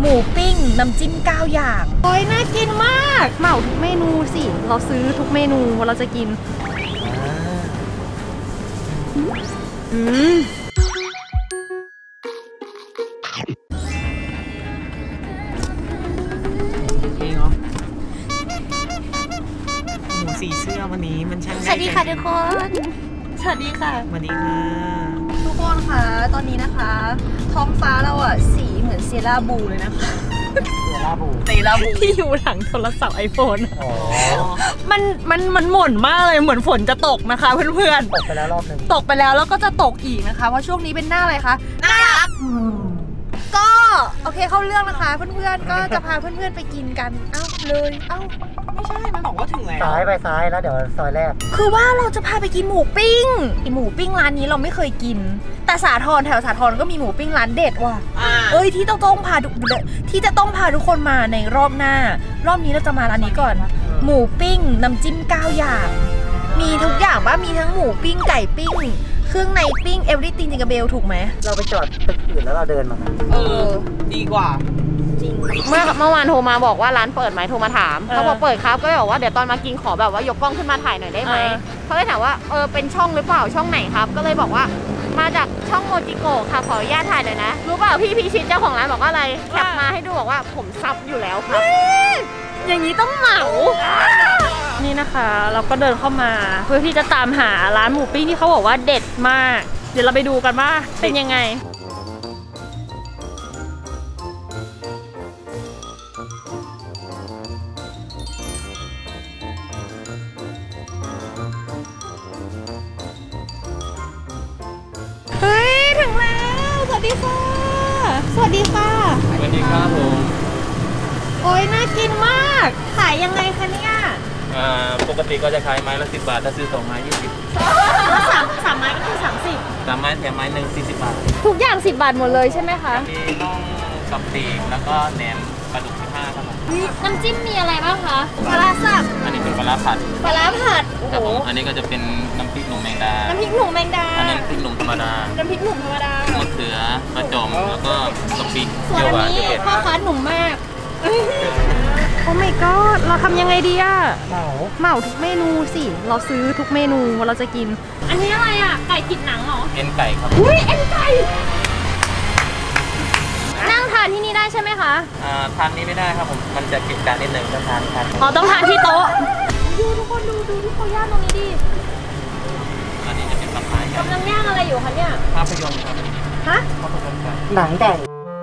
หมูปิ้งน้ำจิ้ม9 อย่างโอ้ยน่ากินมากเหมาทุกเมนูสิเราซื้อทุกเมนูเราจะกินหมูสีเสื้อวันนี้มันช่างสวัสดีค่ะทุกคนสวัสดีค่ะสวัสดีค่ะทุกคนคะตอนนี้นะคะท้องฟ้าเราอะสีเหมือนเซราบูเลยนะคะเซราบูที่อยู่หลังโทรศัพท์ iPhone มันหม่นมากเลยเหมือนฝนจะตกนะคะเพื่อนๆตกไปแล้วรอบนึงตกไปแล้วแล้วก็จะตกอีกนะคะเพราะช่วงนี้เป็นหน้าอะไรคะน่ารักก็โอเคเข้าเรื่องนะคะเพื่อนๆก็จะพาเพื่อนๆไปกินกันเอ้าเลยไม่ใช่มันบอกว่าถึงแล้วซ้ายไปซ้ายแล้วเดี๋ยวซอยแรกคือว่าเราจะพาไปกินหมูปิ้งหมูปิ้งร้านนี้เราไม่เคยกินแต่สาทรแถวสาทรก็มีหมูปิ้งร้านเด็ดว่ะที่ต้องพาพาทุกคนมาในรอบหน้ารอบนี้เราจะมาร้านนี้ก่อนหมูปิ้งน้ำจิ้ม9 อย่างมีทุกอย่างป่ะมีทั้งหมูปิ้งไก่ปิ้งเครื่องในปิ้งเอเวอร์ติ้งจิงกระเบลถูกไหมเราไปจอดตึกอื่นแล้วเราเดินมาดีกว่าจริงเมื่อวานโทรมาบอกว่าร้านเปิดไหมโทรมาถามเขาบอกเปิดครับก็เลยบอกว่าเดี๋ยวตอนมากินขอแบบว่ายกกล้องขึ้นมาถ่ายหน่อยได้ไหมเขาเลยถามว่าเป็นช่องหรือเปล่าช่องไหนครับก็เลยบอกว่ามาจากช่องโมจิโกะค่ะขออนุญาตถ่ายหน่อยนะรู้เปล่าพี่พิชิตเจ้าของร้านบอกว่าอะไรแคปมาให้ดูบอกว่าผมซับอยู่แล้วครับอย่างนี้ต้องเหมานี่นะคะเราก็เดินเข้ามาเพื่อที่จะตามหาร้านหมูปิ้งที่เขาบอกว่าเด็ดมากเดี๋ยวเราไปดูกันว่าเป็นยังไงเฮ้ยถึงแล้วสวัสดีค่ะสวัสดีค่ะสวัสดีครับผมโอ้ยน่ากินมากขายยังไงคะเนี่ยปกติก็จะขายไม้ละ10 บาทถ้าซื้อ2 ไม้20 แล้วสามไม้ก็คือ30 3 ไม้แถมไม้หนึ่ง40 บาททุกอย่าง10 บาทหมดเลยใช่ไหมคะมีน่องกับปีกแล้วก็แหนมปลาดุก15ครับผมน้ำจิ้มมีอะไรบ้างคะปลาสับอันนี้เป็นปลาผัดโอ้โหอันนี้ก็จะเป็นน้ำพริกหนุ่มแมงดาน้ำพริกหนุ่มแมงดาอันนั้นพริกหนุ่มธรรมดาน้ำพริกหนุ่มธรรมดามะเขือกระจอมแล้วก็กะปิส่วนอันนี้พ่อค้าหนุ่มมากโอ้ my god เราทำยังไงดีอะเหมาทุกเมนูสิเราซื้อทุกเมนูเราจะกินอันนี้อะไรอะไก่ติดหนังเหรอเอ็นไก่ครับอุ้ยเอ็นไก่นั่งทานที่นี่ได้ใช่ไหมคะทานนี้ไม่ได้ครับผมมันจะกินจานนิดหนึ่งต้องทานต้องทานที่โต๊ะดูทุกคนดูที่เขาย่างตรงนี้ดิอันนี้จะเป็นปลาไม้กำลังย่างอะไรอยู่คะเนี่ยภาพยนตร์ครับฮะภาพยนตร์หนังไก่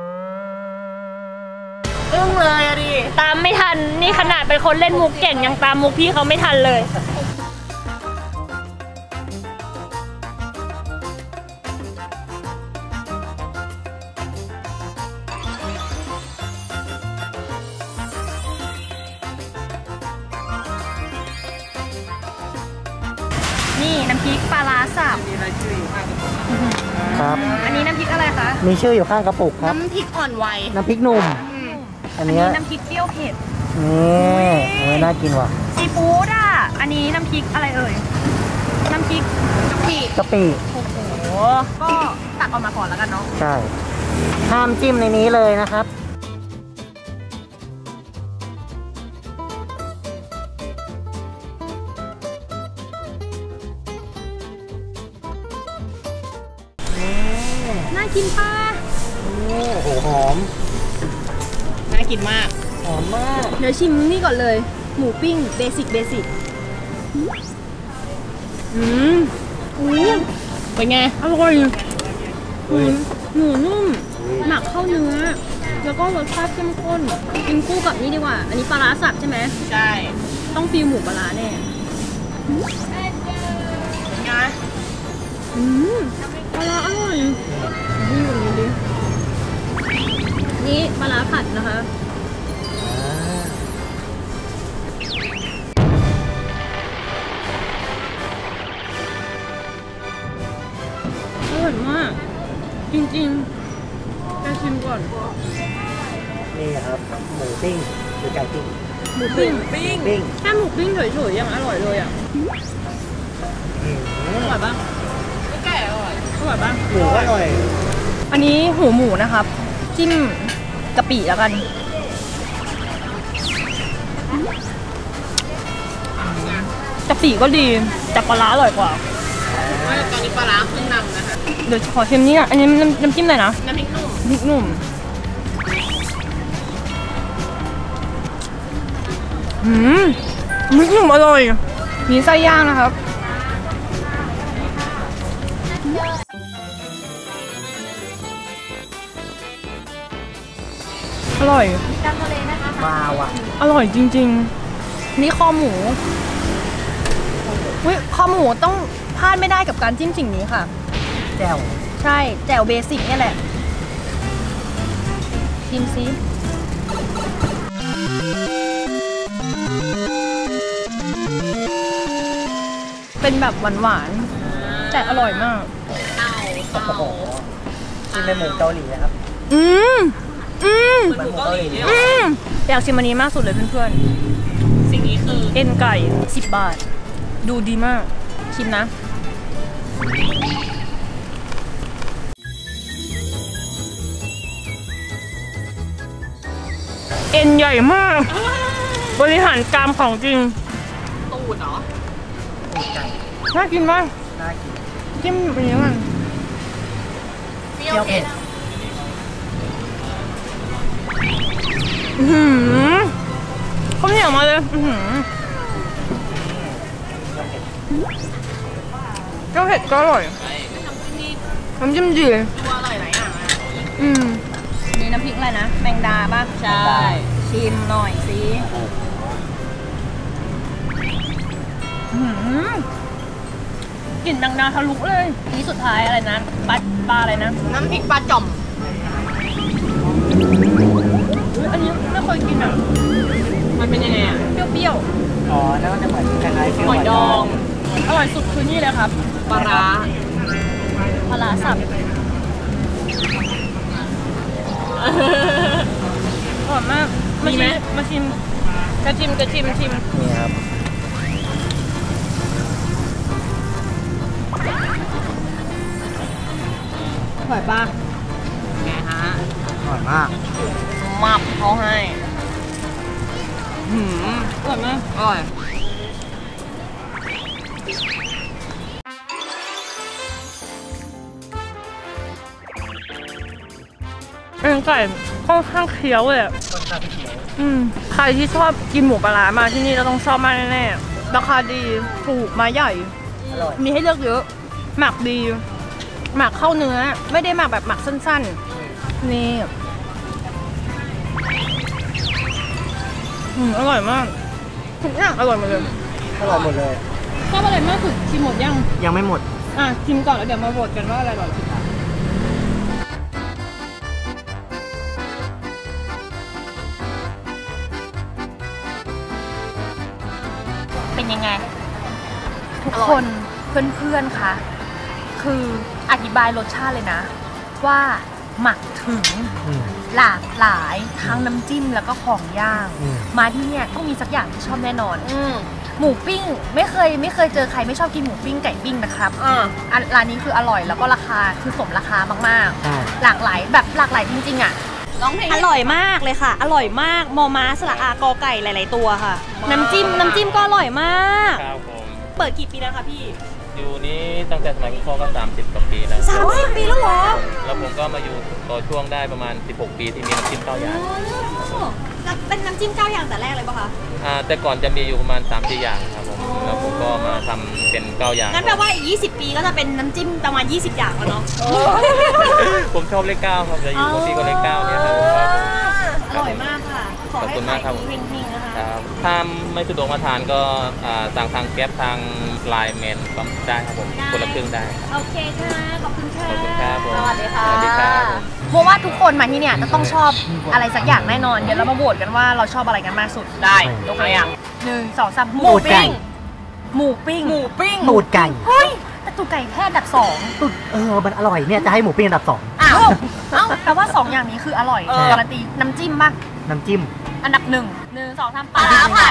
อึ้งเลยอะดิตามไม่ทันนี่ขนาดเป็นคนเล่นมุกเก่งยังตามมุกพี่เขาไม่ทันเลยนี่น้ำพริกปลาร้าสับมีรายชื่ออยู่ข้างกระปุกครับอันนี้น้ำพริกอะไรคะมีชื่ออยู่ข้างกระปุกครับน้ำพริกอ่อนวัยน้ำพริกหนุ่มอันนี้น้ำพริกเปรี้ยวเผ็ดนี่น่ากินว่ะซีฟู้ดอ่ะอันนี้น้ำพริกอะไรเอ่ยน้ำพริกกะปิโอ้โหก็ตักออกมาก่อนแล้วกันเนาะใช่ห้ามจิ้มในนี้เลยนะครับน่ากินป่ะโอ้โหหอมน่ากินมากหอมมากเดี๋ยวชิมนี่ก่อนเลยหมูปิ้งเบสิกเป็นไงอร่อยหมูนุ่มหมักเข้าเนื้อแล้วก็รสชาติเข้มข้นกินคู่กับนี่ดีกว่าอันนี้ปลาร้าสับใช่ไหมใช่ต้องฟีลหมูปลาร้าแน่ไงปลาร้าอร่อยนี่ปลาร้าผัดนะคะอร่อยมากจริงๆจะชิมก่อนนี่ครับหมูปิ้งหรือไก่ปิ้งหมูปิ้งแค่หมูปิ้งเฉยๆยังอร่อยเลยอ่ะอร่อยบ้างไม่ไก่อร่อยบ้างหมูอร่อยอันนี้หูหมูนะครับจิ้มกะปิแล้วกันกะปิก็ดีแต่ปลาร้าอร่อยกว่าตอนนี้ปลาร้าขึ้นนำนะคะเดี๋ยวขอชิมนี่อ่ะอันนี้น้ำจิ้มอะไรนะน้ำพริกหนุ่มพริกหนุ่มพริกหนุ่มอร่อยมีไส้ย่างนะครับอร่อยจำทะเลนะคะมาว่ะอร่อยจริงๆนี่คอหมูคอหมูต้องพลาดไม่ได้กับการจิ้มสิ่งนี้ค่ะแจ่วใช่แจ่วเบสิกเนี่ยแหละชิมซิเป็นแบบหวานๆแต่อร่อยมากโอ้โหชิมเป็นหมูเกาหลีนะครับเหมือนหมูเกาหลีอยากชิมอันนี้มากสุดเลยเพื่อนๆสิ่งนี้คือเอ็นไก่10 บาทดูดีมากชิมนะเอ็นใหญ่มากบริหารกรามของจริงตูดเหรอตูดไก่น่ากินมากน่ากินจิ้มเป็นยังไงเปรี้ยวเผ็ดเขาเหนียวมาเลยก็เผ็ดก็อร่อยน้ำจิ้มดีดูอร่อยหลายอย่างนี่น้ำพริกอะไรนะแมงดาบ้างใช่ชิมหน่อยสิกลิ่นแมงดาทะลุเลยนี่สุดท้ายอะไรนะปลาอะไรนะน้ำพริกปลาจ่อมอันนี้ไม่เคยกินอ่ะมันเป็นยังไงอ่ะเปรี้ยวอ๋อแล้วก็จะเหมือนคล้ายๆหอยดองอร่อยสุดคือนี่เลยครับปลาร้าสับอร่อยมากมีไหมมาชิมกระชิมนี่ครับอร่อยป่ะไงฮะอร่อยมากมับเขาให้อร่อยมากอร่อยเอ็นไก่ค่อนข้างเคี้ยวเลยใครที่ชอบกินหมูปลาร้ามาที่นี่เราต้องชอบมากแน่ๆราคาดีถูกมาใหญ่มีให้เลือกเยอะหมักดีหมักเข้าเนื้อไม่ได้หมักแบบหมักสั้นๆนี่อร่อยมากทุกอย่างอร่อยหมดเลยอร่อยหมดเลยชอบอะไรมากสุดชิมหมดยังไม่หมดชิมก่อนแล้วเดี๋ยวมาโหวตกันว่าอะไรอร่อยสุดเป็นยังไงทุกคนเพื่อนๆค่ะคืออธิบายรสชาติเลยนะว่าหมักถึงหลากหลายทั้งน้ำจิ้มแล้วก็ของย่างมาที่เนี่ยต้องมีสักอย่างที่ชอบแน่นอนหมูปิ้งไม่เคยเจอใครไม่ชอบกินหมูปิ้งไก่ปิ้งนะครับร้านนี้คืออร่อยแล้วก็ราคาคือสมราคามากๆหลากหลายแบบหลากหลายจริงๆอ่ะอร่อยมากเลยค่ะอร่อยมากมอม้าสระอากอไก่หลายๆตัวค่ะน้ำจิ้มก็อร่อยมากครับผมเปิดกี่ปีแล้วคะพี่อยู่นี้ตั้งแต่สมัยคุณพ่อก็30 กว่าปีแล้ว 30 ปีแล้วเหรอแล้วผมก็มาอยู่ต่อช่วงได้ประมาณ16 ปีที่มีน้ำจิ้ม9 อย่างเป็นน้ำจิ้ม9 อย่างแต่แรกเลยป่ะคะแต่ก่อนจะมีอยู่ประมาณ3-4 อย่างครับผมแล้วผมก็มาทำเป็น9 อย่างงั้นแปลว่าอีก20 ปีก็จะเป็นน้ำจิ้มประมาณ20 อย่างแล้วเนาะผมชอบเลข 9ครับจะอยู่ที่ก็เลข 9เนี่ยครับอร่อยมากค่ะขอบคุณมากครับเฮงๆนะคะถ้าไม่สะดวกมาทานก็สั่งทางแก๊ปทางไลน์แมนก็ได้ครับผมคนละครึ่งได้โอเคค่ะขอบคุณค่ะขอบคุณครับผมสวัสดีค่ะสวัสดีครับเพราะว่าทุกคนมาที่เนี่ยจะต้องชอบอะไรสักอย่างแน่นอนเดี๋ยวเรามาโหวตกันว่าเราชอบอะไรกันมากสุดได้ยกตัวอย่าง 1 2 3หมูปิ้งตูดไก่เฮ้ยแต่ตูดไก่แค่อันดับ2 ตูดมันอร่อยเนี่ยจะให้หมูปิ้งอันดับ2 แต่ว่า2อย่างนี้คืออร่อยการันตีน้ำจิ้มป่ะน้ำจิ้มอันดับ1 1 2 3ปลาร้าผัด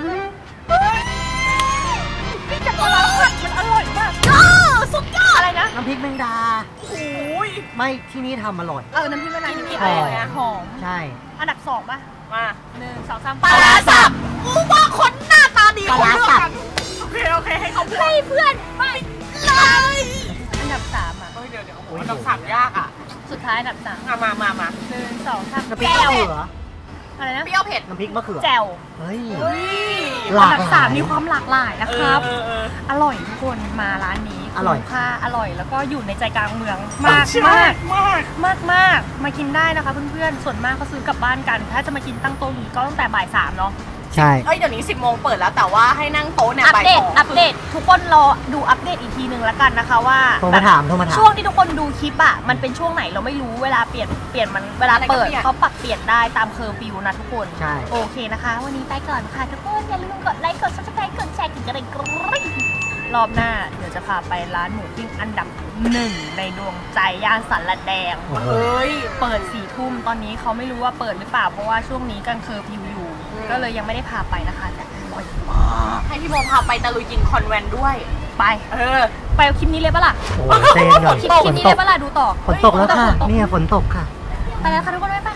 พี่จะปลาร้าผัดมันอร่อยมากสุดยอดอะไรนะน้ำพริกแมงดาโอ้ยไม่ที่นี่ทำอร่อยน้ำพริกมะนาวที่นี่หอมอร่อยนะหอมใช่อันดับ2ป่ะมา 1 2 3ปลาร้าสับกูว่าคนหน้าตาดีปลาร้าสับโอเคให้เขาพูดให้เพื่อนไปเลยอันดับ3อ่ะเดี๋ยวโอ้โหต้องสับยากอ่ะสุดท้ายอันดับ3 มา 1 2 3 น้ำพริกมะเขืออะไรนะเปรี้ยวเผ็ดน้ำพริกมะเขือแจ่วเฮ้ย หอัลาน กดับหลาย 3มีความหลากหลายนะครับเอออร่อยทุกคนมาร้านนี้อร่อยคุ้มค่าอร่อยแล้วก็อยู่ในใจกลางเมืองมากมากมากินได้นะคะเพื่อนๆส่วนมากเขาซื้อกลับบ้านกัน ถ้าจะมากินตั้งโต๊ะนี้ก็ตั้งแต่บ่าย3เนาะใช่เดี๋ยวนี้ 10 โมงเปิดแล้วแต่ว่าให้นั่งโต๊ะเนี่ยอัปบ่ายเดสตองอัปเดตทุกคนรอดูอัปเดตอีกทีหนึ่งแล้วกันนะคะว่าโทรมาถามโทรมาถามช่วงที่ทุกคนดูคลิปอะมันเป็นช่วงไหนเราไม่รู้เวลาเปลี่ยนมันเวลาเปิดเขาปรับเปลี่ยนได้ตามเคอร์ฟิวนะทุกคนใช่โอเคนะคะ วันนี้ไปก่อนค่ะทุกคนอย่าลืมกดไลค์กด subscribe กดแชร์กดกระดิ่งกริ๊งรอบหน้าเดี๋ยวจะพาไปร้านหมูปิ้งอันดับ1ในดวงใจย่านสันละแดงโอ้โหเฮ้ยเปิด4 ทุ่มตอนนี้เขาไม่รู้ว่าเปิดหรือเปล่าเพราะว่าช่วงนี้กลางเคอร์ฟิวอยู่ ก็เลยยังไม่ได้พาไปนะคะแต่อร่อยมากให้พี่โมพาไปตะลุยกินคอนแวนต์ด้วยไป ไปเอาคลิปนี้เลยปะล่ะโอ้โหเต้นก่อนคลิปฝนนี้ตเลกยปะล่ะดูต่อฝนตกแล้วค่ะ เนี่ยฝนตกค่ะไปแล้วค่ะทุกคนบ๊ายบาย